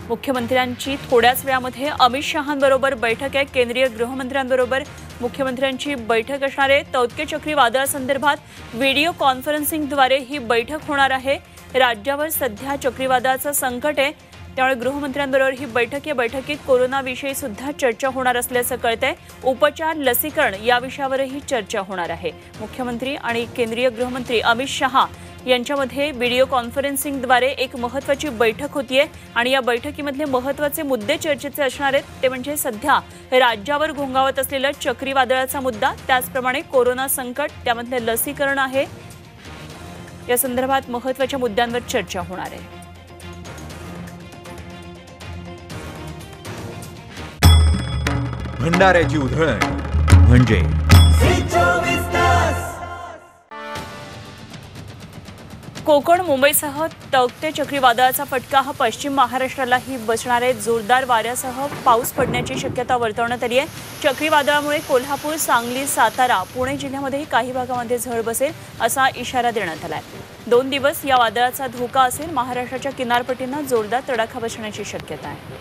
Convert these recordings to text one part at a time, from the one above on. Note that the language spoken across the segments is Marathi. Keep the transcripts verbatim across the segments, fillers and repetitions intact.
मुख्यमंत्र्यांची थोड्याच वेळामध्ये अमित शहांबरोबर बैठक आहे। केंद्रीय गृहमंत्र्यांबरोबर मुख्यमंत्र्यांची बैठक असणार आहे। तौत्के चक्रीवादळासंदर्भात व्हिडिओ कॉन्फरन्सिंगद्वारे ही बैठक होणार आहे। राज्यावर सध्या चक्रीवादळाचं संकट आहे, त्यामुळे गृहमंत्र्यांबरोबर ही बैठक या बैठकीत कोरोनाविषयी सुद्धा चर्चा होणार असल्याचं कळतंय। उपचार, लसीकरण या विषयावरही चर्चा होणार आहे। मुख्यमंत्री आणि केंद्रीय गृहमंत्री अमित शहा यांच्यामध्ये व्हिडिओ कॉन्फरन्सिंगद्वारे एक महत्त्वाची बैठक होतीये आणि या बैठकीमधले महत्त्वाचे मुद्दे चर्चेचे असणार आहेत। ते म्हणजे सध्या राज्यावर घोंगावत असलेला चक्रीवादळाचा मुद्दा, त्याचप्रमाणे कोरोना संकट, त्यामध्ये लसीकरण आहे, या संदर्भात महत्त्वाच्या मुद्द्यांवर चर्चा होणार आहे। भंडाऱ्याची उधळण म्हणजे कोकण, मुंबईसह तौत्के चक्रीवादळाचा फटका हा पश्चिम महाराष्ट्रालाही बसणार आहे। जोरदार वाऱ्यासह पाऊस पडण्याची शक्यता वर्तवण्यात आली आहे। चक्रीवादळामुळे कोल्हापूर, सांगली, सातारा, पुणे जिल्ह्यामध्येही काही भागामध्ये झड बसेल असा इशारा देण्यात आला आहे। दोन दिवस या वादळाचा धोका असेल। महाराष्ट्राच्या किनारपट्टींना जोरदार तडाखा बसण्याची शक्यता आहे।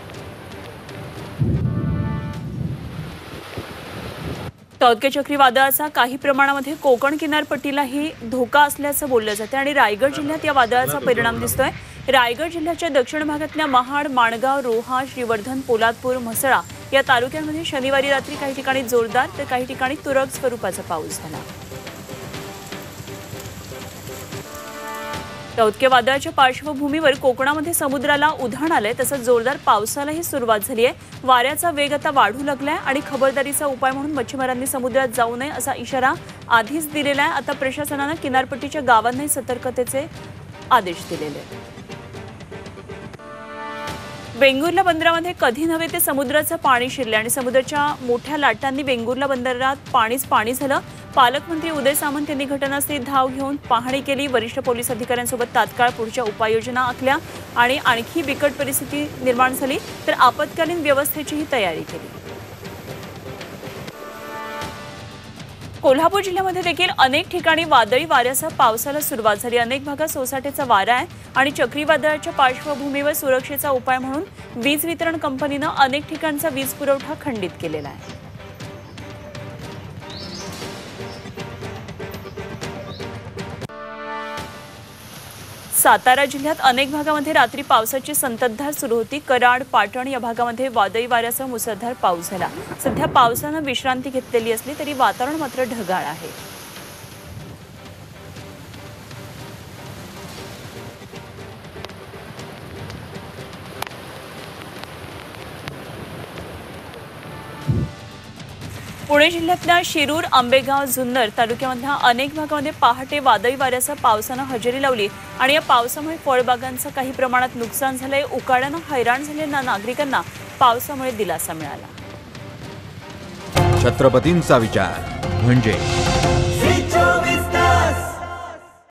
तौत्के चक्रीवादळाचा काही प्रमाणामध्ये कोकण किनारपट्टीलाही धोका असल्याचं बोललं जातं आणि रायगड जिल्ह्यात या वादळाचा परिणाम दिसतोय। रायगड जिल्ह्याच्या दक्षिण भागातल्या महाड, माणगाव, रोहा, श्रीवर्धन, पोलादपूर, म्हसळा या तालुक्यांमध्ये शनिवारी रात्री काही ठिकाणी जोरदार तर काही ठिकाणी तुरळक स्वरूपाचा पाऊस झाला। तौत्के वादळाच्या पार्श्वभूमीवर कोकणामध्ये समुद्राला उधाण आलंय, तसंच जोरदार पावसालाही सुरुवात झाली आहे। वाऱ्याचा वेग आता वाढू लागलाय आणि खबरदारीचा उपाय म्हणून मच्छीमारांनी समुद्रात जाऊ नये असा इशारा आधीच दिलेला आहे। आता प्रशासनानं किनारपट्टीच्या गावांनाही सतर्कतेचे आदेश दिलेले आहेत। वेंगुर्ला बंदरामध्ये कधी नव्हे ते समुद्राचं पाणी शिरले आणि समुद्राच्या मोठ्या लाटांनी वेंगुर्ला बंदरात पाणीच पाणी झालं। पालकमंत्री उदय सामंत यांनी घटनास्थळी धाव घेऊन पाहणी केली। वरिष्ठ पोलीस अधिकाऱ्यांसोबत तात्काळ पुढच्या उपाययोजना आखल्या आणि आणखी बिकट परिस्थिती निर्माण झाली तर आपत्कालीन व्यवस्थेचीही तयारी केली। कोल्हापूर जिल्ह्यामध्ये देखील अनेक ठिकाणी वादळी वाऱ्यासह पावसाला सुरुवात झाली। अनेक भागात सोसाट्याचा वारा आहे आणि चक्रीवादळाच्या पार्श्वभूमीवर सुरक्षेचा उपाय म्हणून वीज वितरण कंपनीनं अनेक ठिकाणचा वीज पुरवठा खंडित केलेला आहे। सातारा जिल्ह्यात अनेक भागामध्ये रात्री पावसाची संततधार सुरू होती। कराड, पाटण या भागामध्ये वादळी वाऱ्यासह मुसळधार पाऊस झाला। सध्या पावसानं विश्रांती घेतलेली असली तरी वातावरण मात्र ढगाळ आहे। पुणे जिल्ह्यातल्या शिरूर, आंबेगाव, जुन्नर तालुक्यामधल्या अनेक भागामध्ये पहाटे वादळी वाऱ्यासह पावसानं हजेरी लावली आणि या पावसामुळे फळबागांचं काही प्रमाणात नुकसान झालंय। उकाड्यानं हैराण झालेल्या नागरिकांना पावसामुळे दिलासा मिळाला। छत्रपतींचा विचार म्हणजे